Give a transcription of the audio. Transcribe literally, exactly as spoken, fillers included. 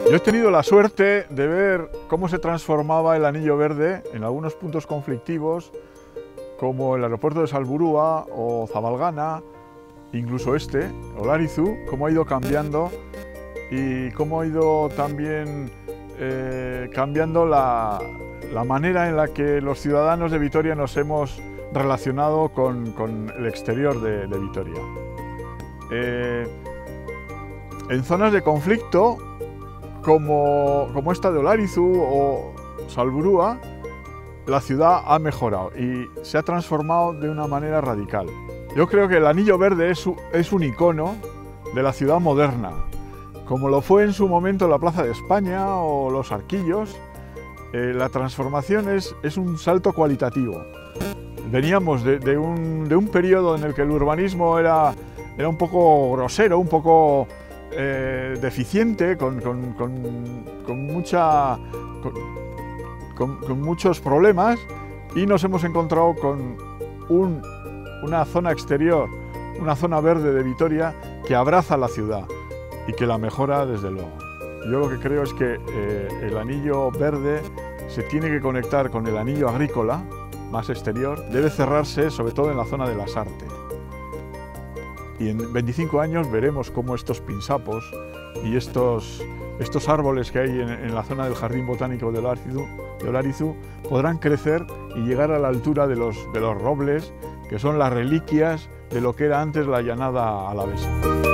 Yo he tenido la suerte de ver cómo se transformaba el Anillo Verde en algunos puntos conflictivos, como el aeropuerto de Salburua o Zabalgana, incluso este, Olarizu, cómo ha ido cambiando y cómo ha ido también eh, cambiando la, la manera en la que los ciudadanos de Vitoria nos hemos relacionado con, con el exterior de, de Vitoria. Eh, en zonas de conflicto, como, como esta de Olarizu o Salburua, la ciudad ha mejorado y se ha transformado de una manera radical. Yo creo que el Anillo Verde es, es un icono de la ciudad moderna, como lo fue en su momento la Plaza de España o los Arquillos. Eh, la transformación es, es un salto cualitativo. Veníamos de, de, un, de un periodo en el que el urbanismo era, era un poco grosero, un poco eh, deficiente, con, con, con, con, mucha, con, con, con muchos problemas, y nos hemos encontrado con un, una zona exterior, una zona verde de Vitoria que abraza la ciudad y que la mejora desde luego. Yo lo que creo es que eh, el anillo verde se tiene que conectar con el anillo agrícola, más exterior, debe cerrarse sobre todo en la zona de las artes. Y en veinticinco años veremos cómo estos pinsapos y estos, estos árboles que hay en, en la zona del Jardín Botánico de Olarizu, de Olarizu podrán crecer y llegar a la altura de los, de los robles, que son las reliquias de lo que era antes la llanada alavesa.